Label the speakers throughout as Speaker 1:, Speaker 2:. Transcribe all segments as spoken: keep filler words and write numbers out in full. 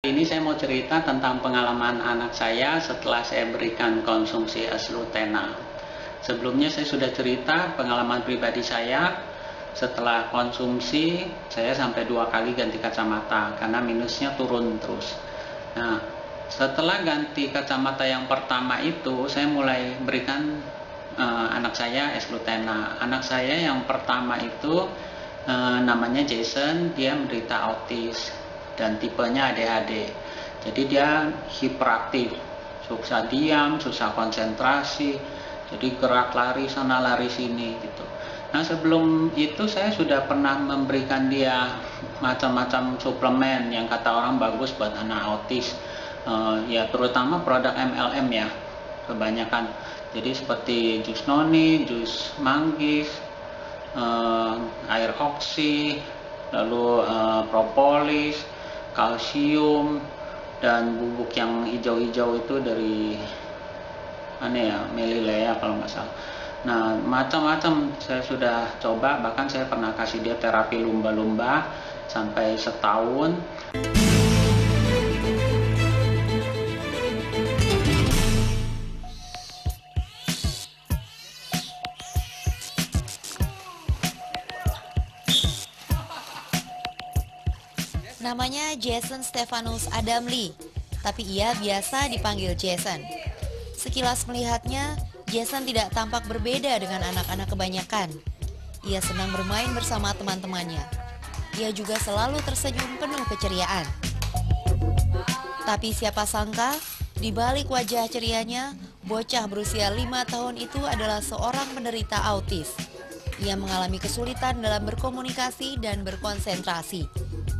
Speaker 1: Ini saya mau cerita tentang pengalaman anak saya setelah saya berikan konsumsi S Lutena. Sebelumnya saya sudah cerita pengalaman pribadi saya. Setelah konsumsi, saya sampai dua kali ganti kacamata karena minusnya turun terus. Nah, setelah ganti kacamata yang pertama itu, saya mulai berikan uh, anak saya S Lutena. Anak saya yang pertama itu uh, namanya Jason, dia menderita autis dan tipenya A D H D. Jadi dia hyperactive, susah diam, susah konsentrasi, jadi gerak lari sana lari sini gitu. Nah, sebelum itu saya sudah pernah memberikan dia macam-macam suplemen yang kata orang bagus buat anak autis, uh, ya terutama produk M L M ya kebanyakan. Jadi seperti jus noni, jus manggis, uh, air oksi, lalu uh, propolis, kalsium, dan bubuk yang hijau-hijau itu dari aneh ya, melilea kalau nggak salah. Nah, macam-macam saya sudah coba, bahkan saya pernah kasih dia terapi lumba-lumba sampai setahun.
Speaker 2: Namanya Jason Stephanus Adam Lee, tapi ia biasa dipanggil Jason. Sekilas melihatnya, Jason tidak tampak berbeda dengan anak-anak kebanyakan. Ia senang bermain bersama teman-temannya. Ia juga selalu tersenyum penuh keceriaan. Tapi siapa sangka, di balik wajah cerianya, bocah berusia lima tahun itu adalah seorang penderita autis. Ia mengalami kesulitan dalam berkomunikasi dan berkonsentrasi.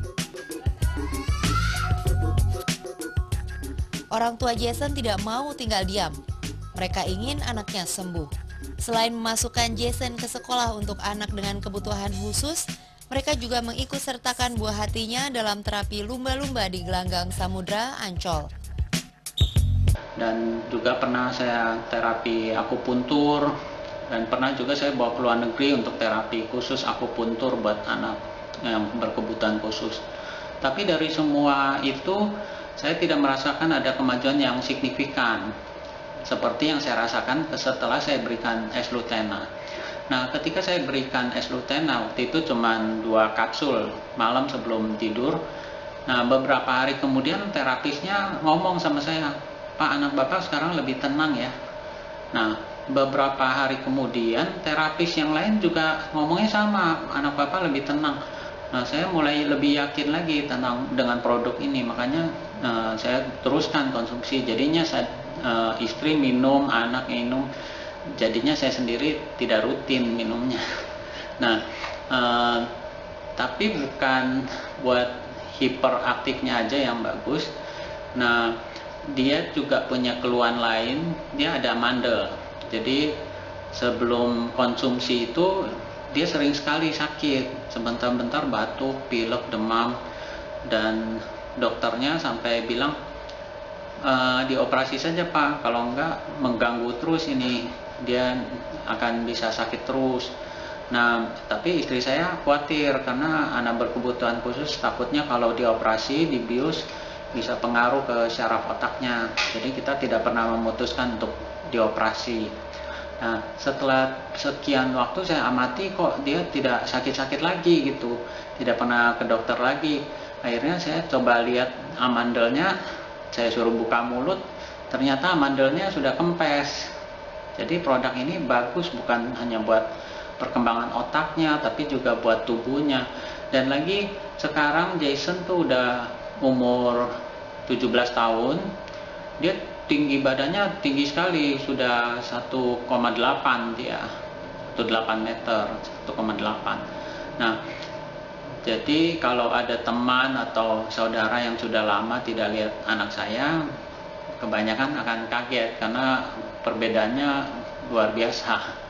Speaker 2: Orang tua Jason tidak mau tinggal diam. Mereka ingin anaknya sembuh. Selain memasukkan Jason ke sekolah untuk anak dengan kebutuhan khusus, mereka juga mengikut sertakan buah hatinya dalam terapi lumba-lumba di Gelanggang Samudra, Ancol.
Speaker 1: Dan juga pernah saya terapi akupuntur, dan pernah juga saya bawa ke luar negeri untuk terapi khusus akupuntur buat anak yang berkebutuhan khusus. Tapi dari semua itu, saya tidak merasakan ada kemajuan yang signifikan seperti yang saya rasakan setelah saya berikan S Lutena. Nah, ketika saya berikan S Lutena waktu itu cuma dua kapsul malam sebelum tidur. Nah, beberapa hari kemudian terapisnya ngomong sama saya, "Pak, anak Bapak sekarang lebih tenang ya." Nah, beberapa hari kemudian terapis yang lain juga ngomongnya sama, "Anak Bapak lebih tenang." Nah, saya mulai lebih yakin lagi tentang dengan produk ini, makanya uh, saya teruskan konsumsi. Jadinya saya, uh, istri minum, anak minum, jadinya saya sendiri tidak rutin minumnya. Nah, uh, tapi bukan buat hiperaktifnya aja yang bagus. Nah, dia juga punya keluhan lain, dia ada amandel. Jadi sebelum konsumsi itu dia sering sekali sakit, sebentar-bentar batuk, pilek, demam, dan dokternya sampai bilang e, dioperasi saja Pak, kalau enggak mengganggu terus ini, dia akan bisa sakit terus. Nah, tapi istri saya khawatir karena anak berkebutuhan khusus, takutnya kalau dioperasi, dibius, bisa pengaruh ke syaraf otaknya. Jadi kita tidak pernah memutuskan untuk dioperasi. Nah, setelah sekian waktu saya amati kok dia tidak sakit-sakit lagi gitu, tidak pernah ke dokter lagi. Akhirnya saya coba lihat amandelnya, saya suruh buka mulut, ternyata amandelnya sudah kempes. Jadi produk ini bagus bukan hanya buat perkembangan otaknya, tapi juga buat tubuhnya. Dan lagi sekarang Jason tuh udah umur tujuh belas tahun, dia tinggi badannya tinggi sekali, sudah satu koma delapan dia, satu koma delapan meter, satu koma delapan. Nah, jadi kalau ada teman atau saudara yang sudah lama tidak lihat anak saya, kebanyakan akan kaget karena perbedaannya luar biasa.